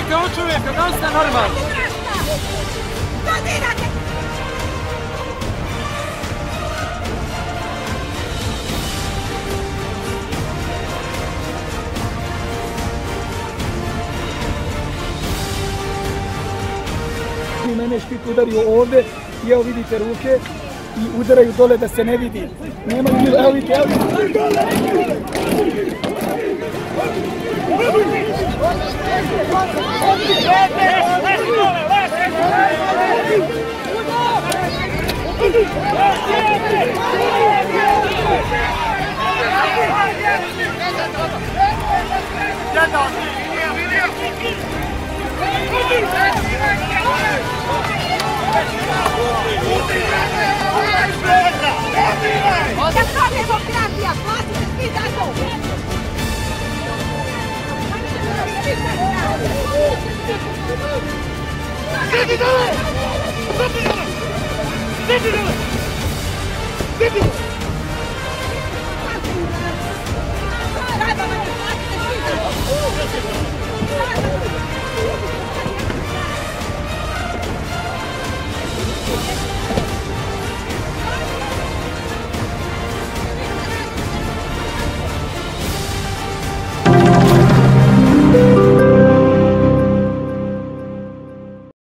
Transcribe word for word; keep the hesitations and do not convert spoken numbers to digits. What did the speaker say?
Pustite ovog čovjeka, da li ste normalni? Mene špik udario ovdje i evo vidite ruke i udaraju dole da se ne vidi. Nema mi, evo vidite, evo vidite. Da sobie poprawia, płacę swi za to! Zjedź dalej! Zjedź dalej! Zjedź dalej! Zjedź dalej!